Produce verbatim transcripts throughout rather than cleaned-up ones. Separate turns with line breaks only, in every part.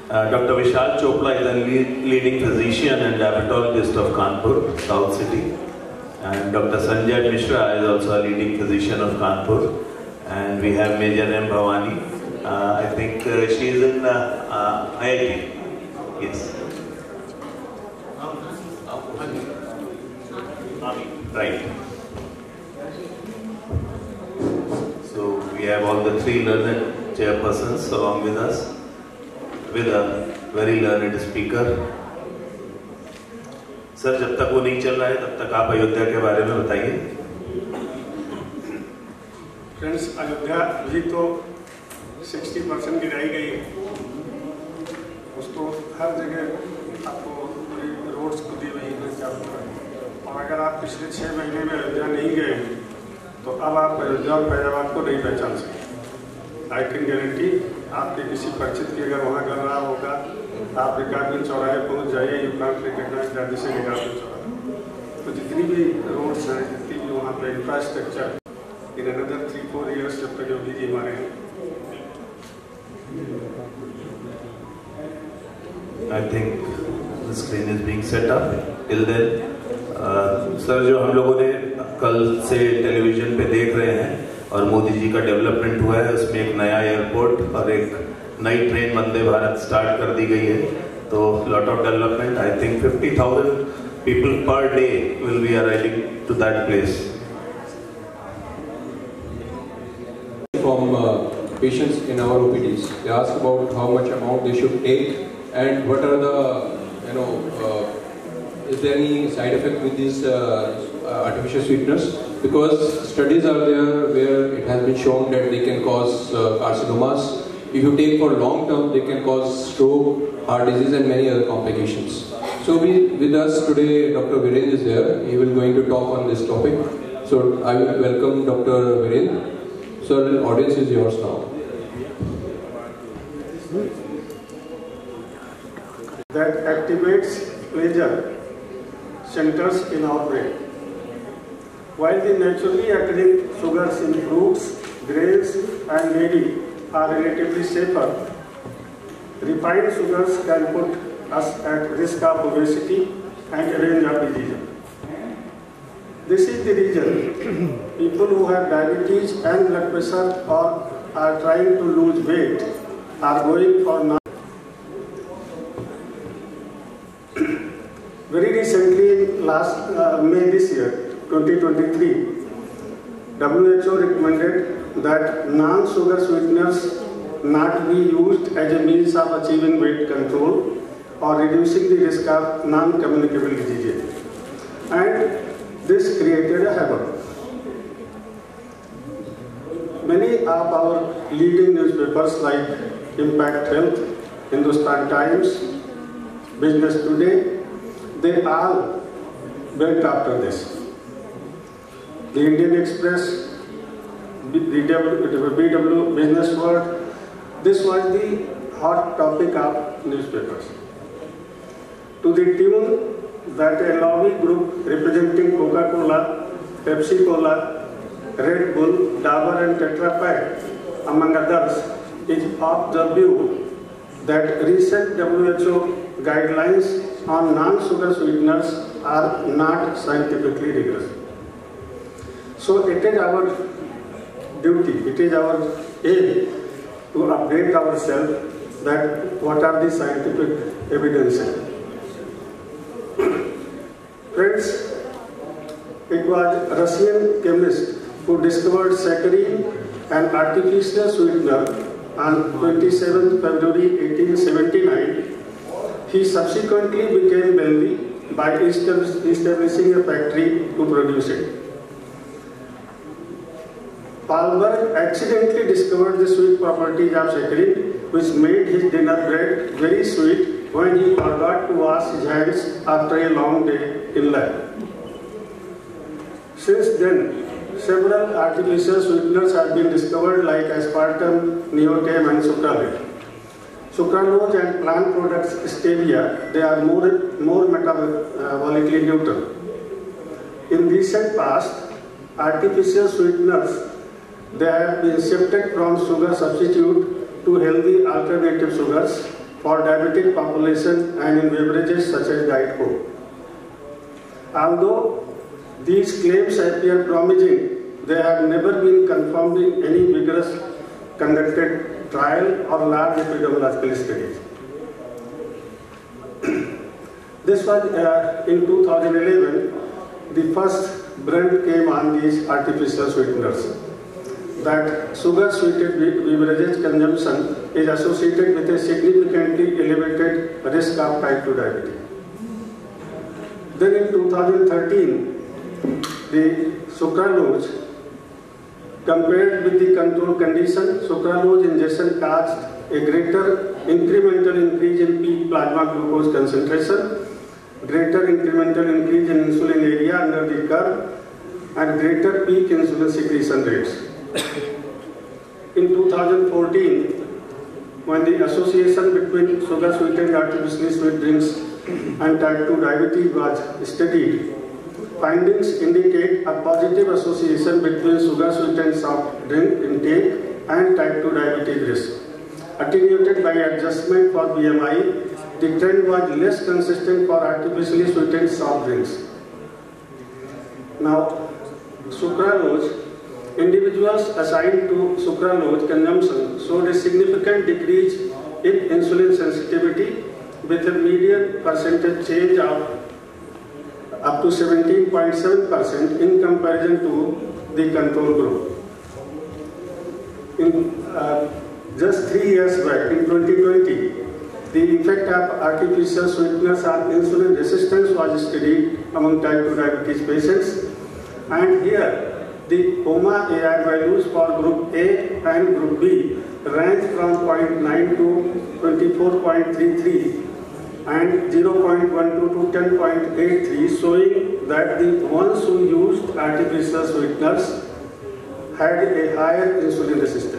Uh, Doctor Vishal Chopla is a lead, leading physician and diabetologist of Kanpur, South City. And Doctor Sanjay Mishra is also a leading physician of Kanpur. And we have Major M. Bhavani. Uh, I think uh, she is in uh, uh, I I T. Yes. Right. So we have all the three learned chairpersons along with us, with a very learned speaker. Sir जब तक वो नहीं चल रहा है तब तक आप अयोध्या के बारे में बताइए.
फ्रेंड्स, अयोध्या भी तो साठ परसेंट की रह गई है. उसको हर जगह आपको रोड्स को दी हुई है चारों तरफ. और अगर आप पिछले छः महीने में अयोध्या नहीं गए तो अब आप अयोध्या और फैजाबाद को नहीं पहचान सकते. आई कैन गारंटी आपके किसी परिचित की अगर वहाँ कर रहा होगा, आप रिकार्डमेंट चौराहे पहुँच जाइए, you can't recognise that this is रिकार्डमेंट चौराहा. तो जितनी भी रोड्स हैं, जितनी भी वहाँ पे infrastructure, in another three four years जब तक योगी जी हमारे हैं.
I think the screen is being set up. Till then sir, जो हम लोगों ने कल से टेलीविजन पे देख रहे हैं और मोदी जी का डेवलपमेंट हुआ है, उसमें एक नया एयरपोर्ट और एक नई ट्रेन वंदे भारत स्टार्ट कर दी गई है. तो lot of development. I think fifty thousand people per day will be arriving to that place.
From uh, patients in our O P Ds, they ask about how much amount they should take and what are the, you know, uh, is there any side effect with these uh, uh, artificial sweeteners? Because studies are there where it has been shown that they can cause uh, carcinomas. If you take for long term, they can cause stroke, heart disease and many other complications. So we, with us today, Doctor Virendra is there. He will going to talk on this topic. So I will welcome Doctor Virendra. Sir, the audience is yours now.
That activates pleasure centers in our brain. While the naturally occurring sugars in fruits, grains and dairy are relatively safer, refined sugars can put us at risk of obesity and a range of diseases. This is the reason people who have diabetes and blood pressure or are trying to lose weight are going for non. Very recently, last uh, May this year, twenty twenty-three, W H O recommended that non-sugar sweeteners not be used as a means of achieving weight control or reducing the risk of non-communicable diseases. And this created a havoc. Many of our leading newspapers like Impact Health, Hindustan Times, Business Today, they all went after this. The Indian Express, B W Business World, this was the hot topic of newspapers. To the tune that a lobby group representing Coca-Cola, Pepsi-Cola, Red Bull, Dabur and Tetra Pak, among others, is of the view that recent W H O guidelines on non-sugar sweeteners are not scientifically rigorous. So it is our duty, it is our aim to update ourselves that what are the scientific evidences. Friends, it was a Russian chemist who discovered saccharin, an artificial sweetener, on twenty-seventh February eighteen seventy-nine. He subsequently became wealthy by establishing a factory to produce it. Palmer accidentally discovered the sweet properties of saccharin, which made his dinner bread very sweet when he forgot to wash his hands after a long day in lab. Since then, several artificial sweeteners have been discovered like aspartame, neotame and sucralose. Sucralose and plant products stevia, they are more, more metabolically neutral. In recent past, artificial sweeteners, they have been shifted from sugar substitute to healthy alternative sugars for diabetic population and in beverages such as Diet Coke. Although these claims appear promising, they have never been confirmed in any vigorous conducted trial or large epidemiological studies. This was uh, in two thousand eleven, the first brand came on these artificial sweeteners, that sugar-sweetened beverages consumption is associated with a significantly elevated risk of type two diabetes. Then in two thousand thirteen, the sucralose, compared with the control condition, sucralose ingestion caused a greater incremental increase in peak plasma glucose concentration, greater incremental increase in insulin area under the curve, and greater peak insulin secretion rates. In two thousand fourteen, when the association between sugar-sweetened artificially sweet drinks and type two diabetes was studied, findings indicate a positive association between sugar-sweetened soft drink intake and type two diabetes risk. Attenuated by adjustment for B M I, the trend was less consistent for artificially sweetened soft drinks. Now, sucralose, individuals assigned to sucralose consumption showed a significant decrease in insulin sensitivity with a median percentage change of up to seventeen point seven percent in comparison to the control group. In uh, just three years back, in twenty twenty, the effect of artificial sweeteners on insulin resistance was studied among type two diabetes patients, and here the HOMA A I values for group A and group B range from zero point nine to twenty-four point three three and zero point one two to ten point eight three, showing that the ones who used artificial sweeteners had a higher insulin resistance.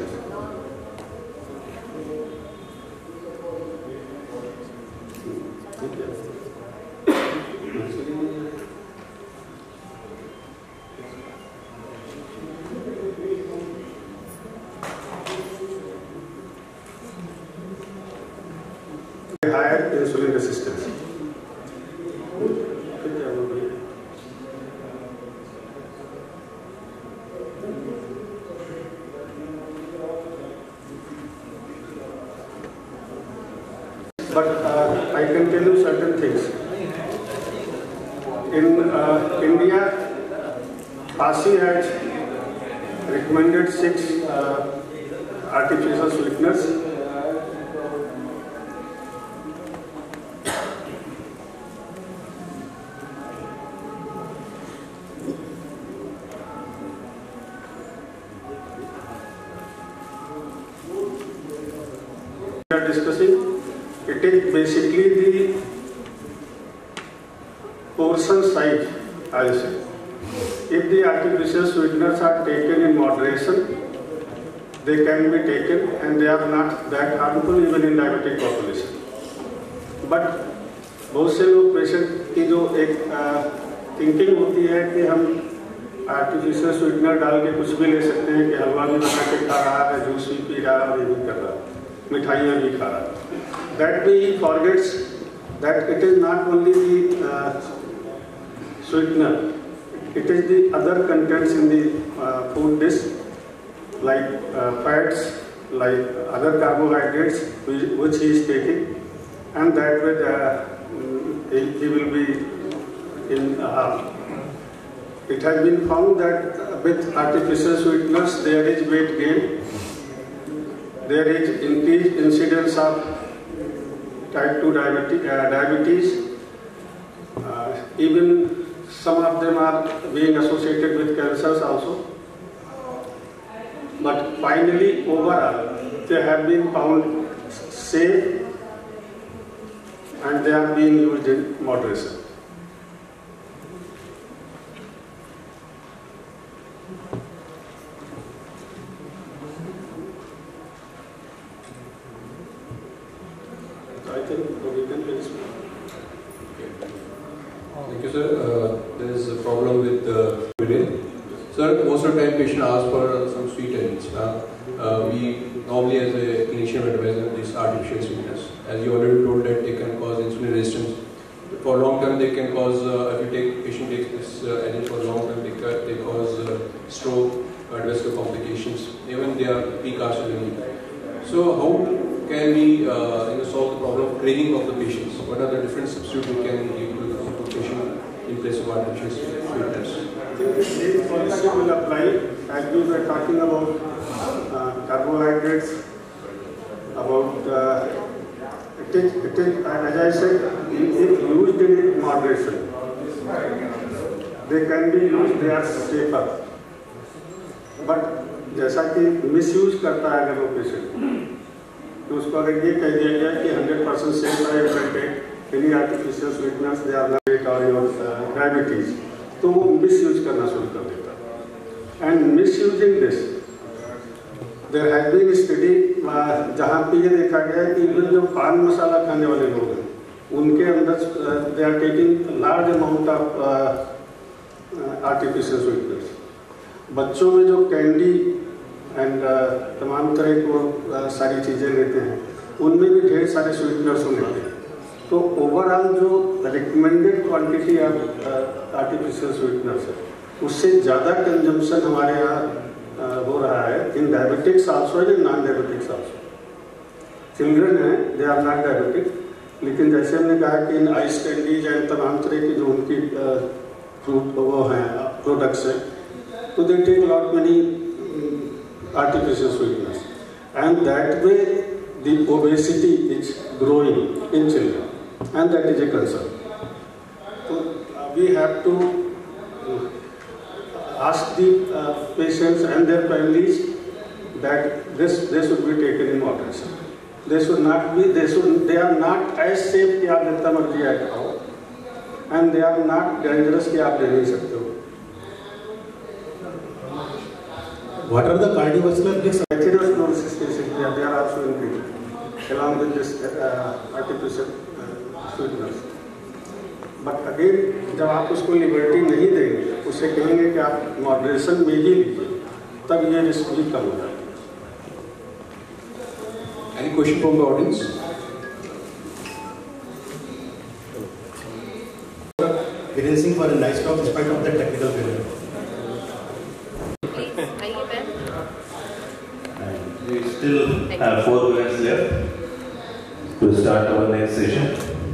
Higher insulin resistance. But uh, I can tell you certain things. In uh, India, PASI has recommended six uh, artificial sweeteners. We are discussing, it is basically the portion size, I will say. If the artificial sweeteners are taken in moderation, they can be taken and they are not that harmful even in diabetic population. But बहुत से लोग patient की जो एक thinking होती है कि हम आर्टिफिशियल स्वीटनर डाल के कुछ भी ले सकते हैं, कि हलवा भी बना के खा रहा है, जूस भी पी रहा है और ये भी कर रहा है, मिठाइयाँ भी खा रहा है. That way he forgets that it is not only the uh, sweetener, it is the other contents in the uh, food dish, like uh, fats, like other carbohydrates which, which he is taking, and that way uh, he, he will be in harm. It has been found that with artificial sweeteners there is weight gain, there is increased incidence of type two diabetes, uh, diabetes. Uh, even some of them are being associated with cancers also. But finally, overall, they have been found safe and they are being used in moderation. I think we can finish.
Thank you, sir. Uh, there is a problem with the uh, Sir, most of the time patient asks for some sweeteners. Uh, uh, we normally as a clinician advise these artificial sweeteners. As you already told that they can cause insulin resistance. For long term they can cause, uh, if you take patient takes this uh, agent for long term, they, they cause uh, stroke, cardiovascular complications, even they are pre-carcinogenic. So how can we uh, you know, solve the problem of craving of the patients? What are the different substitutes we can give to the patient in place of artificial sweeteners?
I think the same policy will apply as we were talking about uh, carbohydrates, about uh, it is, it is, as I said, if used in moderation, they can be used, they are safer. But जैसा कि misuse करता है अगर वो patient, तो उसको अगर ये कह दिया गया कि हंड्रेड परसेंट सेफ है, you can take any artificial sweeteners, they are not और योर डायबिटीज, तो वो मिसयूज करना शुरू कर देता है. And misusing this, there has been study जहाँ पे ये देखा गया कि इवन जो पान मसाला खाने वाले लोग हैं, उनके अंदर they are taking large amount of artificial sweeteners. बच्चों में जो कैंडी एंड uh, तमाम तरह की वो uh, सारी चीज़ें लेते हैं, उनमें भी ढेर सारे स्वीटनर्स लेते हैं. तो ओवरऑल जो recommended quantity of artificial sweeteners है, उससे ज़्यादा कंजम्पशन हमारे यहाँ uh, हो रहा है in diabetics also and non diabetics also. Children हैं, दे आर नॉट डायबिटिक, लेकिन जैसे हमने कहा कि इन आइस कैंडीज एंड तमाम तरह की जो उनकी फ्रूट uh, वो हैं प्रोडक्ट्स हैं, so they take a lot many um, artificial sweeteners, and that way the obesity is growing in children, and that is a concern. So uh, we have to uh, ask the uh, patients and their families that this they should be taken in moderation. They should not be, they should, they are not as safe कि आप जितना मर्जी आए खाओ, and they are not dangerous कि आप ले नहीं सकते हो.
What are the cardiovascular risks?
Atherosclerosis cases, yeah, they are also increased along with this uh, artificial uh, sweeteners. But again, जब आप उसको लिबर्टी नहीं देंगे, उसे कहेंगे कि आप मॉडरेशन में ही लीजिए, तब ये रिस्क भी कम हो जाएगा.
Any question from the audience?
Viren Singh for a nice talk despite of the technical failure.
We still have four minutes left to start our next session.